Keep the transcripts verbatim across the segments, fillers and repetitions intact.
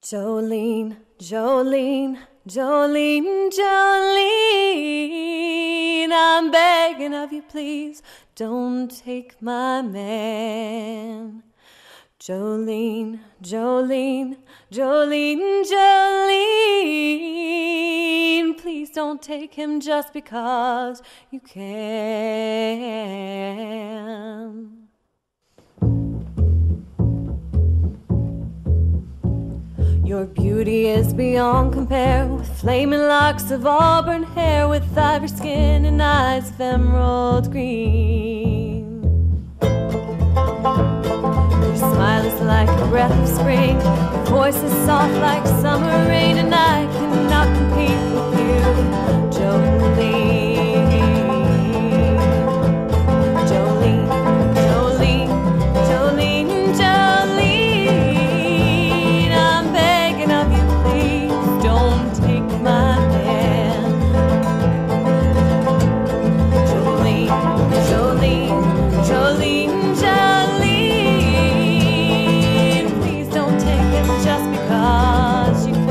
Jolene, Jolene, Jolene, Jolene, I'm begging of you, please, don't take my man. Jolene, Jolene, Jolene, Jolene, please don't take him just because you can. Your beauty is beyond compare, with flaming locks of auburn hair, with ivory skin and eyes of emerald green. Your smile is like a breath of spring, your voice is soft like summer rain, and I cannot compete with you, Jolene. Jolene, Jolene, Jolene, Jolene, I'm begging of you, please, don't take my man. Jolene, Jolene, Jolene, Jolene, please don't take him just because you can.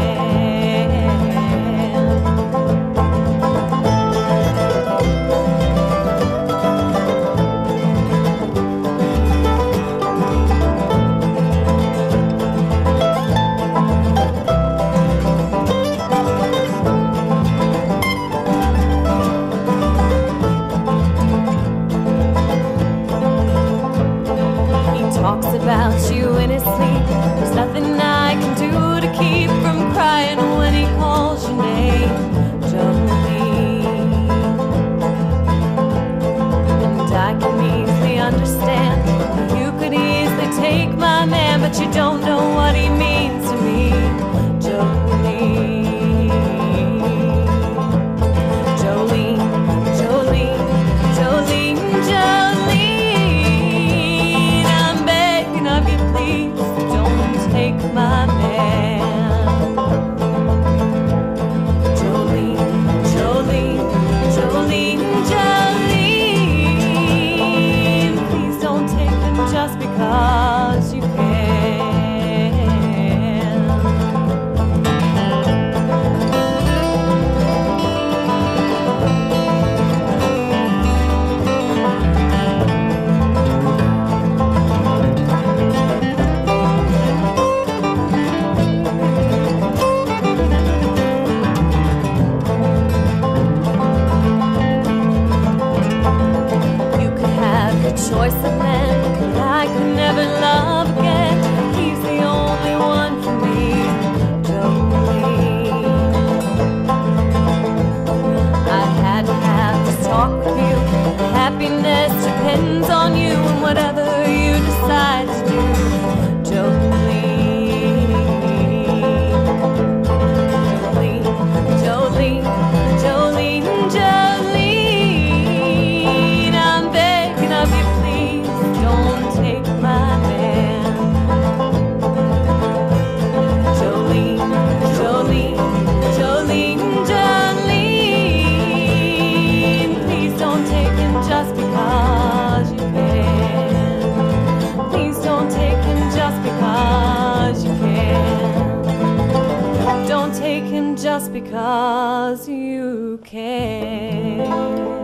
He talks about you in his sleep. There's nothing I can do to keep from crying when he calls your name, Jolene. And I can easily understand you could easily take my man, but you don't know what he means to me, Jolene. Jolene, Jolene, Jolene, Jolene, I'm begging of you, please, don't take my man. Jolene, Jolene, Jolene, Jolene, please don't take him just because you can. You could have your choice of men, but I could never love again. He's the only one for me, Jolene. I had to have this talk with you. Happiness depends on you and whatever you decide to do, Jolene. Jolene, Jolene, Jolene, Jolene, I'm begging of you, please, don't take my man. Jolene, Jolene, Jolene, Jolene, please don't take him just because you can. Please don't take him just because you can. Don't take him just because you can.